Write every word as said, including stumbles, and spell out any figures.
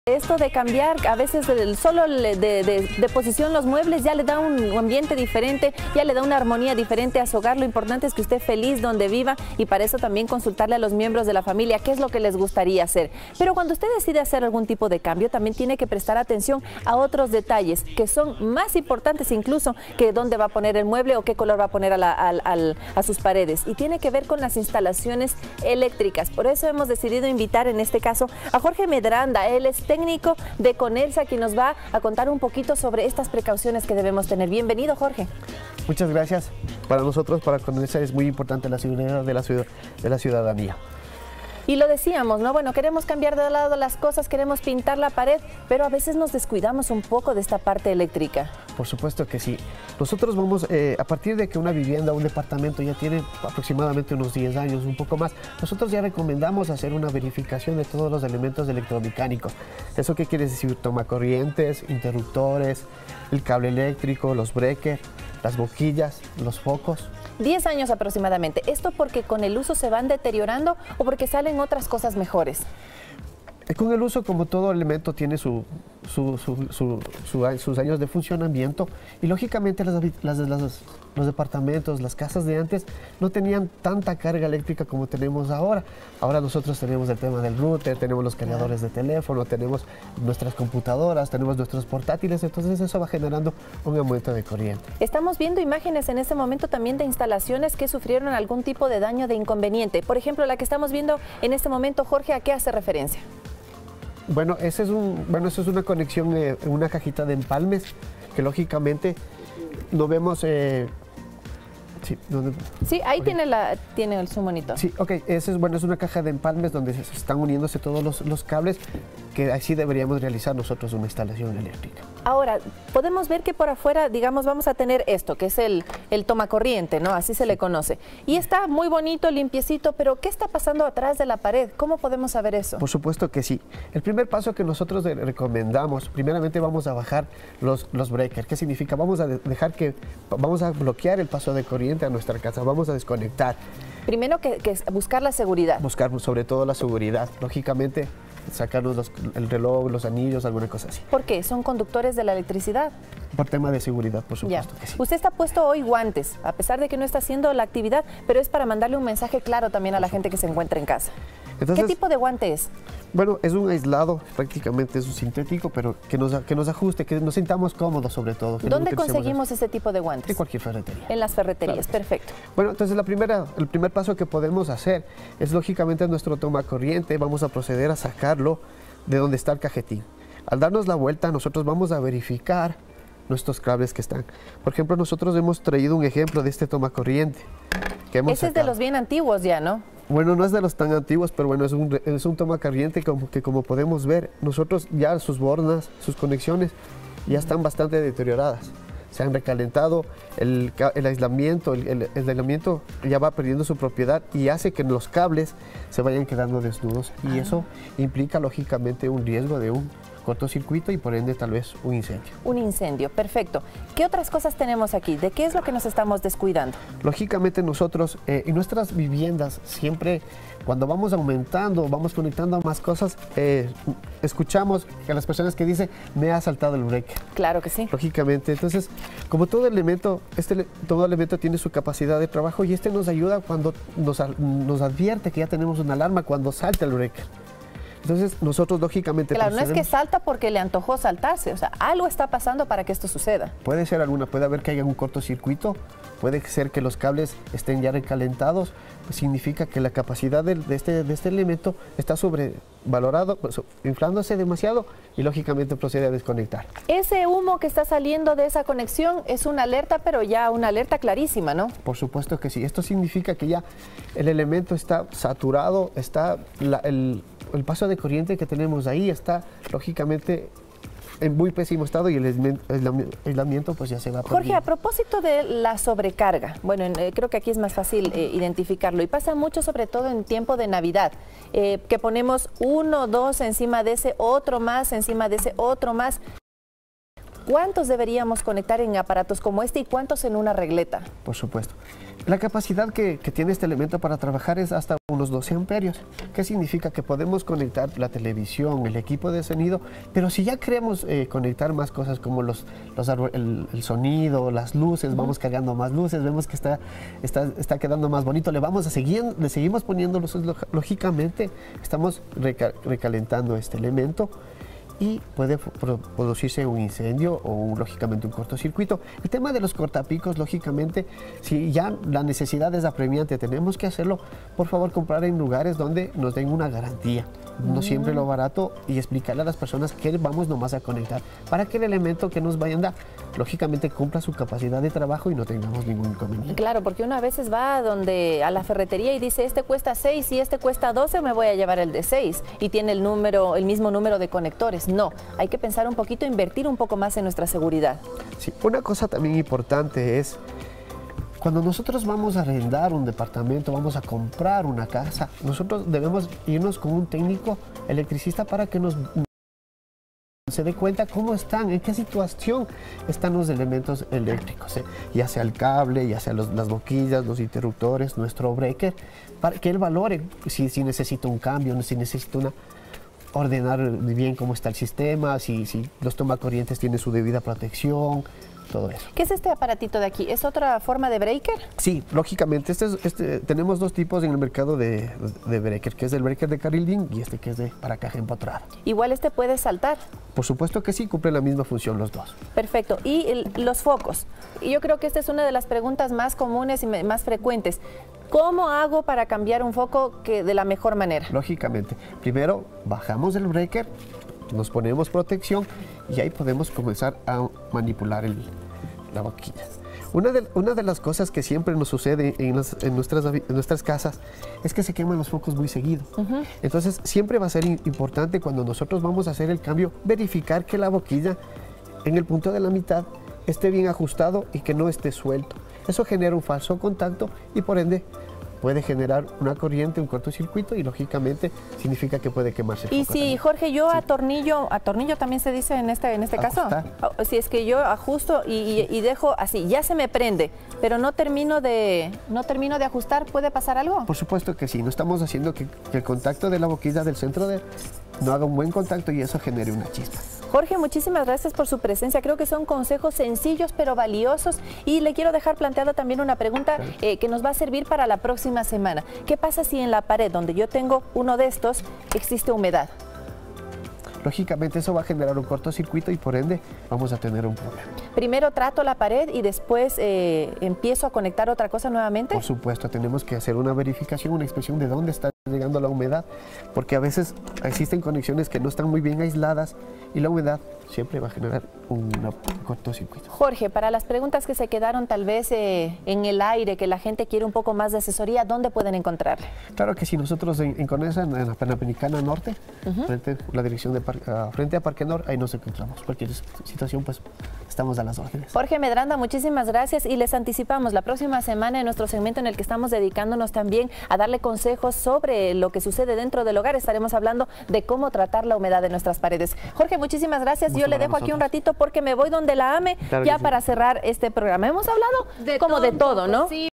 Esto de cambiar, a veces el solo de, de, de posición los muebles ya le da un ambiente diferente, ya le da una armonía diferente a su hogar. Lo importante es que esté feliz donde viva y para eso también consultarle a los miembros de la familia qué es lo que les gustaría hacer. Pero cuando usted decide hacer algún tipo de cambio, también tiene que prestar atención a otros detalles que son más importantes incluso que dónde va a poner el mueble o qué color va a poner a, la, a, a, a sus paredes. Y tiene que ver con las instalaciones eléctricas. Por eso hemos decidido invitar en este caso a Jorge Medranda. Él es técnico de Conelsa, quien nos va a contar un poquito sobre estas precauciones que debemos tener. Bienvenido, Jorge. Muchas gracias. Para nosotros, para Conelsa, es muy importante la seguridad de la, ciudad, de la ciudadanía. Y lo decíamos, ¿no? Bueno, queremos cambiar de lado las cosas, queremos pintar la pared, pero a veces nos descuidamos un poco de esta parte eléctrica. Por supuesto que sí. Nosotros vamos, eh, a partir de que una vivienda o un departamento ya tiene aproximadamente unos diez años, un poco más, nosotros ya recomendamos hacer una verificación de todos los elementos electromecánicos. ¿Eso qué quiere decir? Tomacorrientes, interruptores, el cable eléctrico, los breakers, las boquillas, los focos. diez años aproximadamente. ¿Esto porque con el uso se van deteriorando o porque salen otras cosas mejores? Con el uso, como todo elemento, tiene su, su, su, su, su, sus años de funcionamiento y lógicamente las, las, las, los departamentos, las casas de antes no tenían tanta carga eléctrica como tenemos ahora. Ahora nosotros tenemos el tema del router, tenemos los cargadores de teléfono, tenemos nuestras computadoras, tenemos nuestros portátiles, entonces eso va generando un aumento de corriente. Estamos viendo imágenes en este momento también de instalaciones que sufrieron algún tipo de daño, de inconveniente. Por ejemplo, la que estamos viendo en este momento, Jorge, ¿a qué hace referencia? Bueno, ese es un, bueno, eso es una conexión en eh, una cajita de empalmes que lógicamente no vemos. Eh, sí, donde, sí, ahí okay. tiene, la, tiene su monitor. Sí, ok, ese es, bueno, es una caja de empalmes donde se están uniéndose todos los, los cables, que así deberíamos realizar nosotros una instalación eléctrica. Ahora, podemos ver que por afuera, digamos, vamos a tener esto, que es el, el tomacorriente, ¿no? Así se le conoce. Y está muy bonito, limpiecito, pero ¿qué está pasando atrás de la pared? ¿Cómo podemos saber eso? Por supuesto que sí. El primer paso que nosotros recomendamos, primeramente vamos a bajar los, los breakers. ¿Qué significa? Vamos a dejar que, vamos a bloquear el paso de corriente a nuestra casa, vamos a desconectar. Primero que, que buscar la seguridad. Buscar sobre todo la seguridad, lógicamente. Sacarnos los, el reloj, los anillos, alguna cosa así. ¿Por qué? ¿Son conductores de la electricidad? Por tema de seguridad, por supuesto ya. que sí. Usted está puesto hoy guantes, a pesar de que no está haciendo la actividad, pero es para mandarle un mensaje claro también a la gente que se encuentra en casa. Entonces, ¿qué tipo de guante es? Bueno, es un aislado, prácticamente es un sintético, pero que nos, que nos ajuste, que nos sintamos cómodos sobre todo. ¿Dónde conseguimos ese tipo de guantes? En cualquier ferretería. En las ferreterías, claro. Perfecto. Bueno, entonces la primera, el primer paso que podemos hacer es lógicamente nuestro tomacorriente, vamos a proceder a sacarlo de donde está el cajetín. Al darnos la vuelta, nosotros vamos a verificar nuestros cables que están. Por ejemplo, nosotros hemos traído un ejemplo de este tomacorriente. Que hemos Ese sacado. Es de los bien antiguos ya, ¿no? Bueno, no es de los tan antiguos, pero bueno, es un, es un tomacorriente como, que como podemos ver, nosotros ya sus bornas, sus conexiones ya están bastante deterioradas. Se han recalentado, el, el aislamiento, el, el, el aislamiento ya va perdiendo su propiedad y hace que los cables se vayan quedando desnudos y ah. eso implica lógicamente un riesgo de un cortocircuito y por ende tal vez un incendio. Un incendio, perfecto. ¿Qué otras cosas tenemos aquí? ¿De qué es lo que nos estamos descuidando? Lógicamente nosotros eh, en nuestras viviendas siempre cuando vamos aumentando, vamos conectando a más cosas, eh, escuchamos a las personas que dicen me ha saltado el breaker. Claro que sí. Lógicamente, entonces como todo elemento, este, todo elemento tiene su capacidad de trabajo y este nos ayuda cuando nos, nos advierte que ya tenemos una alarma cuando salta el breaker. Entonces, nosotros lógicamente... Claro, no es que salta porque le antojó saltarse, o sea, algo está pasando para que esto suceda. Puede ser alguna, puede haber que haya un cortocircuito, puede ser que los cables estén ya recalentados, pues significa que la capacidad de, de, este, de este elemento está sobrevalorado, pues, inflándose demasiado y lógicamente procede a desconectar. Ese humo que está saliendo de esa conexión es una alerta, pero ya una alerta clarísima, ¿no? Por supuesto que sí. Esto significa que ya el elemento está saturado, está la, el... el paso de corriente que tenemos ahí está lógicamente en muy pésimo estado y el aislamiento pues ya se va a perder. Jorge, a propósito de la sobrecarga, bueno, eh, creo que aquí es más fácil eh, identificarlo y pasa mucho sobre todo en tiempo de Navidad, eh, que ponemos uno, dos encima de ese, otro más encima de ese, otro más. ¿Cuántos deberíamos conectar en aparatos como este y cuántos en una regleta? Por supuesto. La capacidad que, que tiene este elemento para trabajar es hasta unos doce amperios. ¿Qué significa? Que podemos conectar la televisión, el equipo de sonido, pero si ya queremos eh, conectar más cosas como los, los el, el sonido, las luces, uh-huh. vamos cargando más luces, vemos que está, está, está quedando más bonito, le vamos a seguir, le seguimos poniendo luces, lógicamente estamos reca, recalentando este elemento y puede producirse un incendio o un, lógicamente un cortocircuito. El tema de los cortapicos, lógicamente, si ya la necesidad es apremiante, tenemos que hacerlo, por favor, comprar en lugares donde nos den una garantía, mm. no siempre lo barato, y explicarle a las personas que vamos nomás a conectar, para que el elemento que nos vayan a dar, lógicamente, cumpla su capacidad de trabajo y no tengamos ningún inconveniente. Claro, porque uno a veces va a, donde, a la ferretería y dice, este cuesta seis y este cuesta doce, me voy a llevar el de seis, y tiene el, número, el mismo número de conectores. No, hay que pensar un poquito, invertir un poco más en nuestra seguridad. Sí, una cosa también importante es, cuando nosotros vamos a arrendar un departamento, vamos a comprar una casa, nosotros debemos irnos con un técnico electricista para que nos se dé cuenta cómo están, en qué situación están los elementos eléctricos, ¿eh? ya sea el cable, ya sea los, las boquillas, los interruptores, nuestro breaker, para que él valore si, si necesita un cambio, si necesita una... ordenar bien cómo está el sistema, si, si los tomacorrientes tienen su debida protección, todo eso. ¿Qué es este aparatito de aquí? ¿Es otra forma de breaker? Sí, lógicamente. Este es, este, tenemos dos tipos en el mercado de, de breaker, que es el breaker de carril y este que es de para caja empotrada. ¿Igual este puede saltar? Por supuesto que sí, cumple la misma función los dos. Perfecto. ¿Y el, los focos? Yo creo que esta es una de las preguntas más comunes y más frecuentes. ¿Cómo hago para cambiar un foco que de la mejor manera? Lógicamente, primero bajamos el breaker, nos ponemos protección y ahí podemos comenzar a manipular el, la boquilla. Una de, una de las cosas que siempre nos sucede en, las, en, nuestras, en nuestras casas es que se queman los focos muy seguido. Uh-huh. Entonces siempre va a ser importante cuando nosotros vamos a hacer el cambio, verificar que la boquilla en el punto de la mitad esté bien ajustado y que no esté suelto. Eso genera un falso contacto y por ende puede generar una corriente, un cortocircuito y lógicamente significa que puede quemarse el Y foco si, también. Jorge, yo sí. atornillo, atornillo también se dice en este, en este Ajustar. caso, si es que yo ajusto y, y, y dejo así, ya se me prende, pero no termino de, no termino de ajustar, ¿puede pasar algo? Por supuesto que sí, no estamos haciendo que, que el contacto de la boquilla del centro de, no haga un buen contacto y eso genere una chispa. Jorge, muchísimas gracias por su presencia. Creo que son consejos sencillos pero valiosos y le quiero dejar planteada también una pregunta eh, que nos va a servir para la próxima semana. ¿Qué pasa si en la pared donde yo tengo uno de estos existe humedad? Lógicamente eso va a generar un cortocircuito y por ende vamos a tener un problema. Primero trato la pared y después eh, empiezo a conectar otra cosa nuevamente. Por supuesto, tenemos que hacer una verificación, una inspección de dónde está llegando la humedad, porque a veces existen conexiones que no están muy bien aisladas y la humedad siempre va a generar un cortocircuito. Jorge, para las preguntas que se quedaron tal vez eh, en el aire, que la gente quiere un poco más de asesoría, ¿dónde pueden encontrarle? Claro que sí, nosotros en, en Conesa, en la Panamericana Norte, uh-huh. frente, la dirección de par, uh, frente a Parque Nor, ahí nos encontramos. Cualquier situación, pues estamos a las órdenes. Jorge Medranda, muchísimas gracias y les anticipamos la próxima semana en nuestro segmento en el que estamos dedicándonos también a darle consejos sobre lo que sucede dentro del hogar. Estaremos hablando de cómo tratar la humedad de nuestras paredes. Jorge, muchísimas gracias. Yo le dejo aquí un ratito porque me voy donde la AME, claro ya para sí. cerrar este programa. Hemos hablado de como todo, de todo, ¿no? Sí.